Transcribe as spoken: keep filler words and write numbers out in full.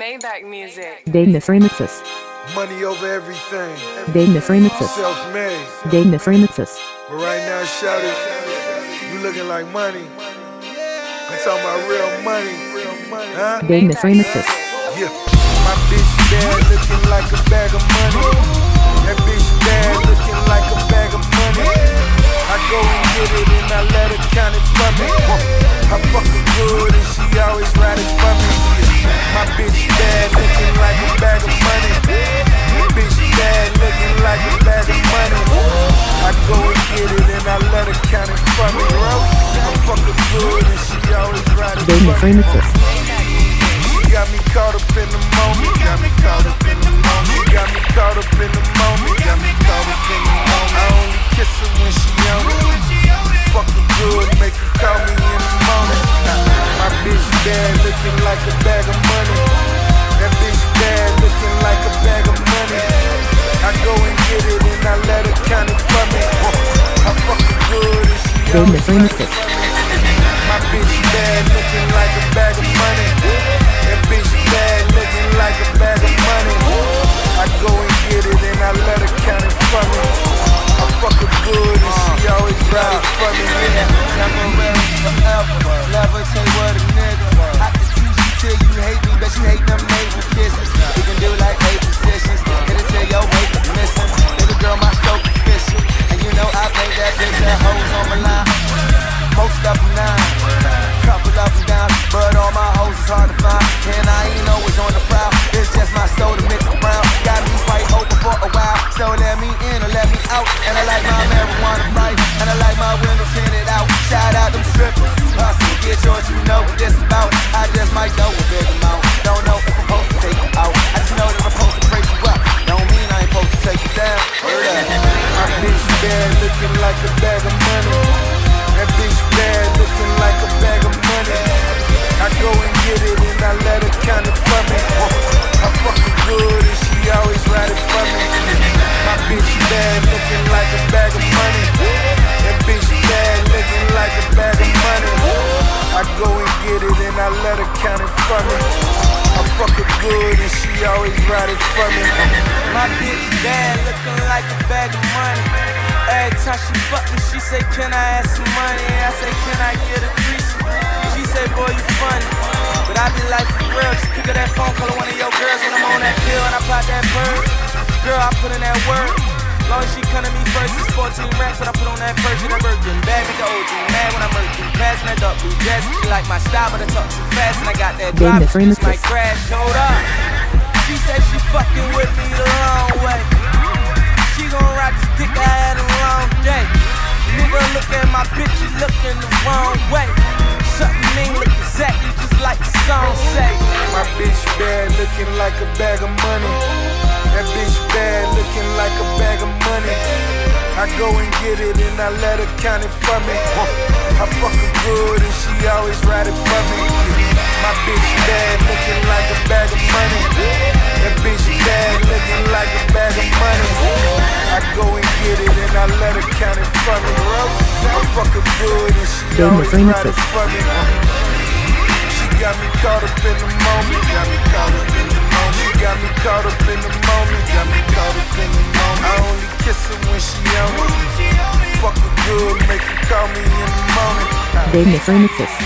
Maybach music. Dagness remixes. Money over everything. Dagness remixes. Self-made. Dagness remixes. But right now, shout it. You looking like money. I'm talking about real money. Huh? Dagness remixes. Yeah. My bitch bad, looking like a bag of money. That bitch bad, looking like a bag of money. I go and get it and I let her count it for me. I fuck her good and she always ride it for me. My bitch bad, looking like a bag of money. My bitch bad, looking like a bag of money. I go and get it and I let her count it for me. I fuck her good and she always ride it for me. Dagness remixes. She got me caught up in the moment. Got me caught up in the moment. Got me caught up in the moment. Got me caught up in the moment. I only kiss her when she on it. Fuck her good, make her call me in the morning. My bitch bad, looking like a bag of money. That bitch bad, looking like a bag of money. I go and get it and I let her count it for me. I fuck her good and she always remixes. My bitch bad, looking like a bag of money. That bitch bad, looking like a bag of money. I go and get it and I let her count it for me. I fuck her good and she always ride it for me. Temporary forever, never say what a nigga. I can teach you till you hate me, but you hate them navel kisses. We can do like eight positions. Hit it till your weight is missing. Baby girl, my stroke official, and you know I paint that bitch that hoes on my line. Most of them nine, couple up and down, but all my hoes is hard to find. And I ain't always on the prowl. It's just my soda mixed brown. Got me quite open for a while, so let me in or let me out. And I like my marijuana bright, and I like my windows tinted out. Shout out them strippers, hustle, get yours, you know what this about. I just might know a big amount. Don't know if I'm supposed to take you out. I just know that I'm supposed to break you up. Don't mean I ain't supposed to take you down. Word up. My bitch bad, looking like a bag of money. That bitch bad, looking like a bag of money. I go and get it and I let her count it for me. I fuck her good and she always ride it for me. My bitch bad, looking like a bag of money. That bitch bad, looking like a bag of money. I go and get it and I let her count it for me. I fuck her good and she always ride it for me. My bitch bad, looking like a bag of money. Every time she fuck me, she say, can I have some money? I say, can I get a piece? She say, boy, you funny. But I be like, for real, just pick up that phone, call one of your girls when I'm on that pill and I pop that bird. Girl, I put in that work. Long as she come to me first, it's fourteen racks when I put on that purse and that Birkin. Bad with the O G, mad when I'm murking. Passing that dark blue dress, she like my style, but I talk too fast and I got that drop. She just might crash, hold up. She said she fucking with me the long way. She gon' rock this dick, I had a long day. Nigga look at my bitch, she looking the wrong way. Something mean look exactly just like the song say. My bitch bad, looking like a bag of money. That bitch bad, looking like a bag of money. I go and get it and I let her count it for me. I fuck her good and she always ride it for me. My bitch bad, looking like a bag of money. That bitch bad, looking like a bag of money. I go and get it and I let her count it for me. I fuck her good and she always ride it for me. She got me caught up in the moment. Got me caught up in the moment. She got me caught up in the moment. Got me caught up in the moment. I only kiss her when she on it. Fuck her good, make her call me in the morning. Dagness remixes.